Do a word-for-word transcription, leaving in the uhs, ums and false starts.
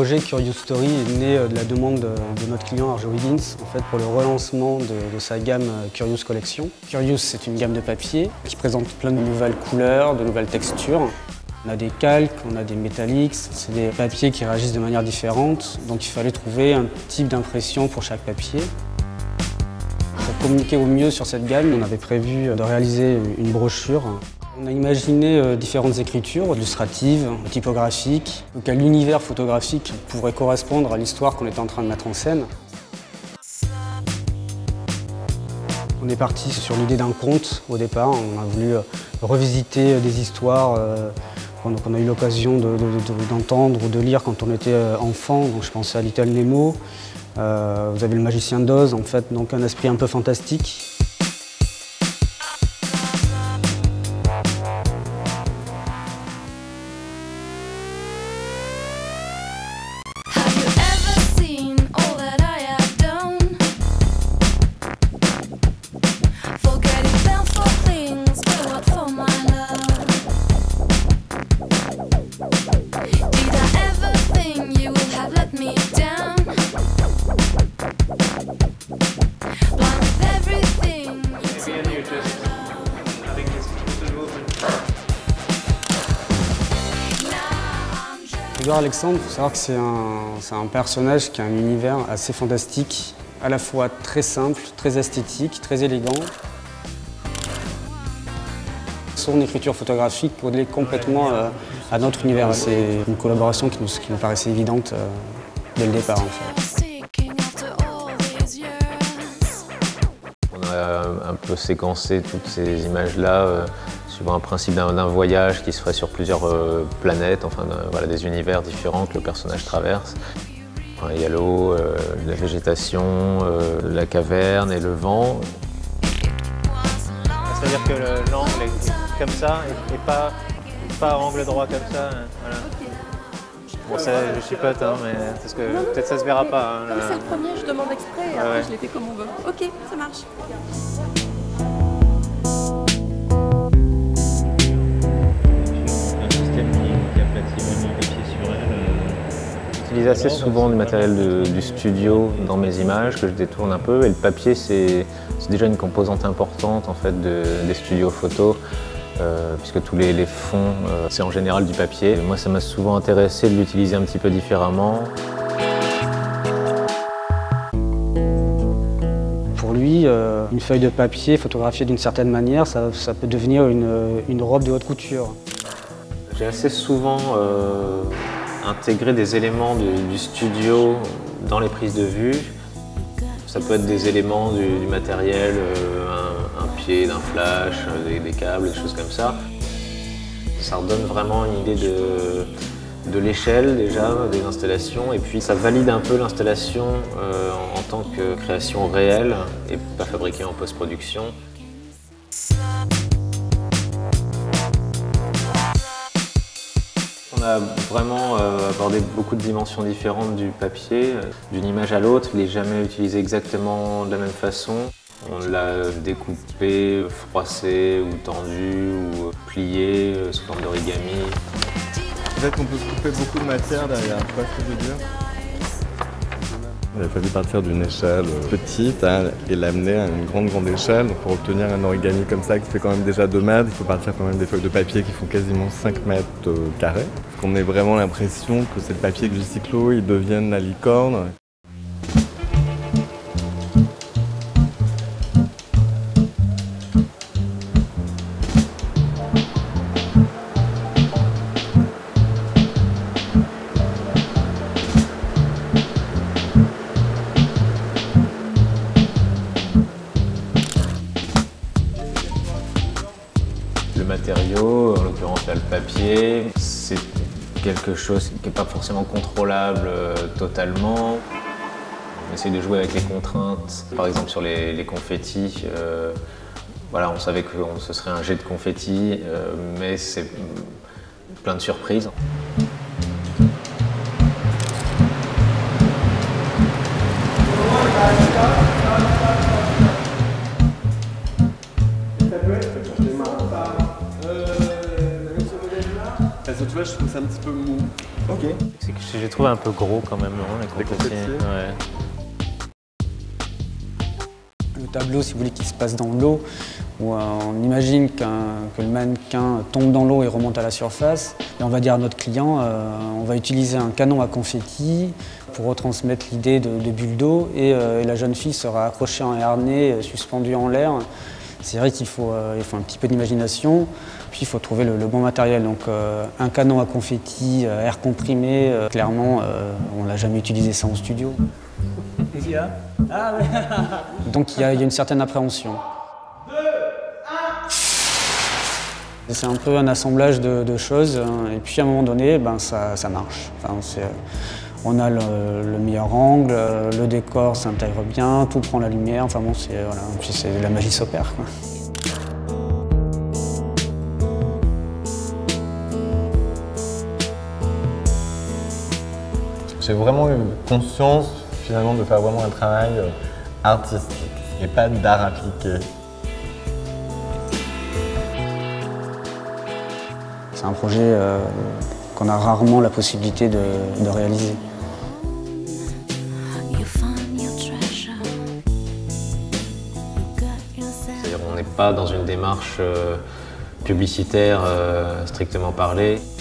projet Curious Story est né de la demande de notre client Arjo Wiggins en fait, pour le relancement de, de sa gamme Curious Collection. Curious, c'est une gamme de papier qui présente plein de nouvelles couleurs, de nouvelles textures. On a des calques, on a des métalliques, c'est des papiers qui réagissent de manière différente, donc il fallait trouver un type d'impression pour chaque papier. Pour communiquer au mieux sur cette gamme, on avait prévu de réaliser une brochure. On a imaginé différentes écritures illustratives, typographiques, auxquelles l'univers photographique pourrait correspondre à l'histoire qu'on était en train de mettre en scène. On est parti sur l'idée d'un conte au départ. On a voulu revisiter des histoires qu'on a eu l'occasion d'entendre ou de lire quand on était enfant. Donc je pensais à Little Nemo. Euh, vous avez le Magicien d'Oz, en fait, donc un esprit un peu fantastique. Edouard Alexandre, il faut savoir que c'est un, un personnage qui a un univers assez fantastique, à la fois très simple, très esthétique, très élégant. Son écriture photographique collait complètement euh, à notre univers. C'est une collaboration qui nous, qui nous paraissait évidente euh, dès le départ. En fait. On a un peu séquencé toutes ces images-là euh, suivant un principe d'un voyage qui se ferait sur plusieurs euh, planètes, enfin euh, voilà, des univers différents que le personnage traverse. Enfin, il y a l'eau, euh, la végétation, euh, la caverne et le vent. C'est-à-dire que l'angle est comme ça et, et pas, pas angle droit comme ça. Voilà. Bon, ça, je chipote, hein, mais parce que peut-être ça se verra pas. Hein, c'est le premier, je demande exprès et ah après ouais. je l'ai fait comme on veut. Ok, ça marche. J'utilise assez souvent du matériel de, du studio dans mes images que je détourne un peu et le papier c'est déjà une composante importante en fait de, des studios photos euh, puisque tous les, les fonds euh, c'est en général du papier. Et moi ça m'a souvent intéressé de l'utiliser un petit peu différemment. Pour lui, euh, une feuille de papier photographiée d'une certaine manière, ça, ça peut devenir une, une robe de haute couture. J'ai assez souvent euh, intégrer des éléments du, du studio dans les prises de vue. Ça peut être des éléments du, du matériel, euh, un, un pied d'un flash, des, des câbles, des choses comme ça. Ça redonne vraiment une idée de, de l'échelle déjà, des installations, et puis ça valide un peu l'installation euh, en, en tant que création réelle et pas fabriquée en post-production. On a vraiment euh, abordé beaucoup de dimensions différentes du papier. D'une image à l'autre, il n'est jamais utilisé exactement de la même façon. On l'a découpé, froissé ou tendu ou plié euh, sous forme d'origami. Peut-être qu'on peut couper beaucoup de matière derrière, tu vois ce que je veux dire? Il a fallu partir d'une échelle petite hein, et l'amener à une grande grande échelle. Donc pour obtenir un origami comme ça qui fait quand même déjà deux mètres, il faut partir quand même des feuilles de papier qui font quasiment cinq mètres euh, carrés. On ait vraiment l'impression que c'est le papier du cyclo, il devienne la licorne. Le matériau, en l'occurrence là le papier, c'est quelque chose qui n'est pas forcément contrôlable euh, totalement. On essaie de jouer avec les contraintes, par exemple sur les, les confettis. Euh, voilà, on savait que ce serait un jet de confettis, euh, mais c'est plein de surprises. Tu vois, je trouve ça un petit peu mou. Ok. C'est que j'ai trouvé un peu gros quand même, non, les confettis. Ouais. Le tableau, si vous voulez, qui se passe dans l'eau, où euh, on imagine qu'un, que le mannequin tombe dans l'eau et remonte à la surface. Et on va dire à notre client, euh, on va utiliser un canon à confetti pour retransmettre l'idée de, de bulles d'eau et, euh, et la jeune fille sera accrochée en harnais, suspendue en l'air. C'est vrai qu'il faut, euh, il faut un petit peu d'imagination, puis il faut trouver le, le bon matériel. Donc euh, un canon à confetti, euh, air comprimé, euh, clairement, euh, on n'a jamais utilisé ça en studio. Qu'est-ce qu'il y a ? Ah, ouais. Donc il y, a, il y a une certaine appréhension. C'est un peu un assemblage de, de choses, hein, et puis à un moment donné, ben, ça, ça marche. Enfin, c'est, on a le, le meilleur angle, le décor s'intègre bien, tout prend la lumière, enfin bon, c'est, voilà, puis c'est, la magie s'opère, quoi. J'ai vraiment eu conscience finalement de faire vraiment un travail artistique et pas d'art appliqué. C'est un projet euh, qu'on a rarement la possibilité de, de réaliser. C'est-à-dire on n'est pas dans une démarche euh, publicitaire euh, strictement parlée.